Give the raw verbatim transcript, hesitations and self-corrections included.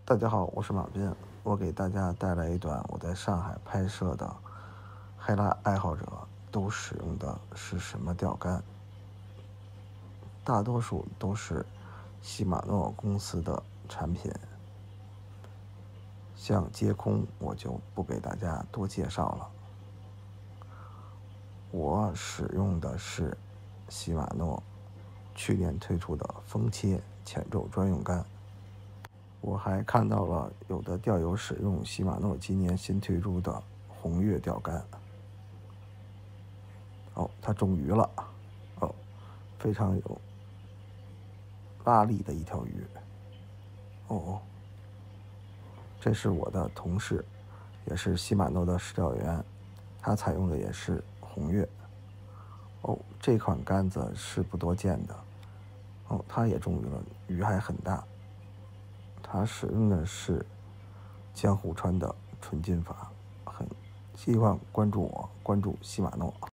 大家好，我是马斌，我给大家带来一段我在上海拍摄的海拉爱好者都使用的是什么钓竿。大多数都是西马诺公司的产品，像接空我就不给大家多介绍了。我使用的是西马诺去年推出的风切浅轴专用竿。我还看到了有的钓友使用西马诺今年新推出的红月钓竿。哦，它中鱼了，哦，非常有拉力的一条鱼。哦哦，这是我的同事，也是西马诺的试钓员，他采用的也是红月。哦，这款竿子是不多见的。哦，它也中鱼了，鱼还很大。它使用的是江户川的纯金法，很希望关注我，关注西马诺。